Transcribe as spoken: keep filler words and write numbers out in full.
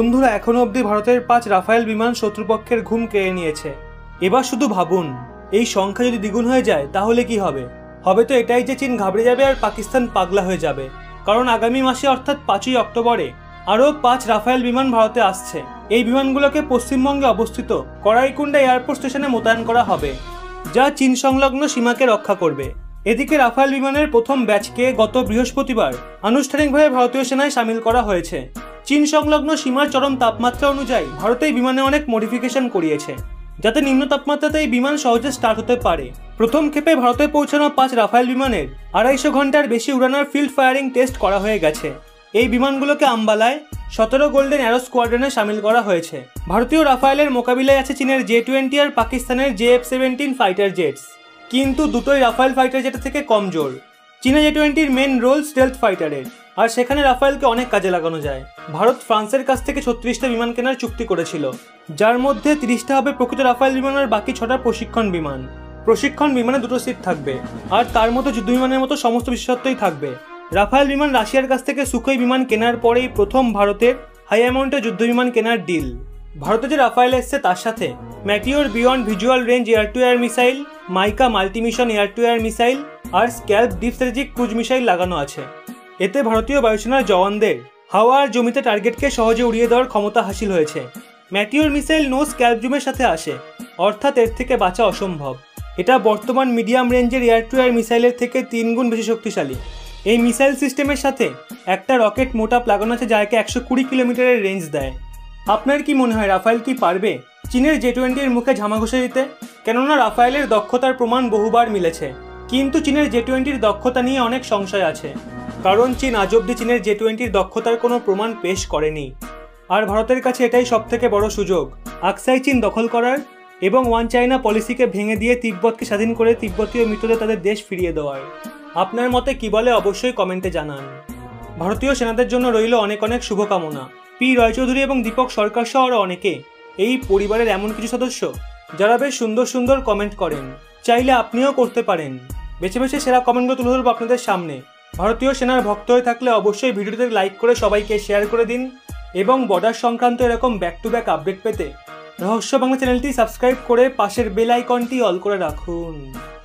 বন্ধুরা এখনো অবধি ভারতের পাঁচ রাফায়েল বিমান শত্রুপক্ষের ঘুম কেড়ে নিয়েছে। এবার শুধু ভাবুন, এই সংখ্যা যদি দ্বিগুণ হয়ে যায় তাহলে কি হবে? হবে তো এটাই যে চীন ঘাবড়ে যাবে আর পাকিস্তান পাগলা হয়ে যাবে। কারণ আগামী মাসে অর্থাৎ পাঁচই অক্টোবরে আরও পাঁচ রাফায়েল বিমান ভারতে আসছে। এই বিমানগুলোকে পশ্চিমবঙ্গে অবস্থিত করাইকুণ্ডা এয়ারপোর্ট স্টেশনে মোতায়েন করা হবে, যা চীন সংলগ্ন সীমাকে রক্ষা করবে। এদিকে রাফায়েল বিমানের প্রথম ব্যাচকে গত বৃহস্পতিবার আনুষ্ঠানিকভাবে ভারতীয় সেনায় সামিল করা হয়েছে। চীন সংলগ্ন সীমার চরম তাপমাত্রা অনুযায়ী ভারত এই বিমানে অনেক মডিফিকেশন করিয়েছে, যাতে নিম্ন তাপমাত্রাতে এই বিমান সহজে স্টার্ট হতে পারে। প্রথম ক্ষেপে ভারতে পৌঁছানো পাঁচ রাফায়েল বিমানের আড়াইশো ঘন্টার বেশি উড়ানোর ফিল্ড ফায়ারিং টেস্ট করা হয়ে গেছে। এই বিমানগুলোকে আম্বালায় সতেরো গোল্ডেন অ্যারো স্কোয়াড্রনে সামিল করা হয়েছে। ভারতীয় রাফায়েলের মোকাবিলায় আছে চীনের জে টোয়েন্টি আর পাকিস্তানের J F seventeen fighter jets, কিন্তু দুটোই রাফায়েল ফাইটার জেটের থেকে কমজোর। চীনা জে টোয়েন্টির মেন রোল স্টেলথ ফাইটারের, আর সেখানে রাফায়েলকে অনেক কাজে লাগানো যায়। ভারত ফ্রান্সের কাছ থেকে ছত্রিশটা বিমান কেনার চুক্তি করেছিল, যার মধ্যে তিরিশটা হবে প্রকৃত রাফায়েল বিমান আর বাকি ছটা প্রশিক্ষণ বিমান। প্রশিক্ষণ বিমানে দুটো সিট থাকবে, আর তার মতো যুদ্ধ বিমানের মতো সমস্ত বিশেষত্বই থাকবে। রাফায়েল বিমান রাশিয়ার কাছ থেকে সুখোই বিমান কেনার পরেই প্রথম ভারতের হাই অ্যামাউন্টের যুদ্ধ বিমান কেনার ডিল। ভারতে যে রাফায়েল এসছে তার সাথে Meteor beyond visual range air to air missile, MICA multimission air to air missile আর SCALP deep strategic cruise missile লাগানো আছে। এতে ভারতীয় বায়ুসেনার জওয়ানদের হাওয়া আর জমিতে টার্গেটকে সহজে উড়িয়ে দেওয়ার ক্ষমতা হাসিল হয়েছে। ম্যাটিওর মিসাইল নো স্ক্যাল্প জুমের সাথে আসে, অর্থাৎ এর থেকে বাঁচা অসম্ভব। এটা বর্তমান মিডিয়াম রেঞ্জের এয়ার টু এয়ার মিসাইলের থেকে তিন গুণ বেশি শক্তিশালী। এই মিসাইল সিস্টেমের সাথে একটা রকেট মোটাপ লাগানো আছে, যা একে একশো কুড়ি কিলোমিটারের রেঞ্জ দেয়। আপনার কি মনে হয় রাফায়েল কি পারবে চীনের জে টোয়েন্টির মুখে ঝামা ঘষে দিতে? কেননা রাফায়েলের দক্ষতার প্রমাণ বহুবার মিলেছে, কিন্তু চীনের জে টোয়েন্টির দক্ষতা নিয়ে অনেক সংশয় আছে। কারণ চীন আজ অব্দি চীনের জে টোয়েন্টির দক্ষতার কোনো প্রমাণ পেশ করেনি। আর ভারতের কাছে এটাই সব থেকে বড় সুযোগ আকসাই চীন দখল করার এবং ওয়ান চায়না পলিসিকে ভেঙে দিয়ে তিব্বতকে স্বাধীন করে তিব্বতীয় মৃতদের তাদের দেশ ফিরিয়ে দেওয়ার। আপনার মতে কি বলে অবশ্যই কমেন্টে জানান। ভারতীয় সেনাদের জন্য রইল অনেক অনেক শুভকামনা। পি রয়চৌধুরী এবং দীপক সরকার সহ আরও অনেকে এই পরিবারের এমন কিছু সদস্য যারা বেশ সুন্দর সুন্দর কমেন্ট করেন। চাইলে আপনিও করতে পারেন। বেছে বেছে সেরা কমেন্টগুলো তুলে ধরবো আপনাদের সামনে। ভারতীয় সেনার ভক্ত হয়ে থাকলে অবশ্যই ভিডিওতে লাইক করে সবাইকে শেয়ার করে দিন, এবং বর্ডার সংক্রান্ত এরকম ব্যাক টু ব্যাক আপডেট পেতে রহস্য বাংলা চ্যানেলটি সাবস্ক্রাইব করে পাশের বেল আইকনটি অল করে রাখুন।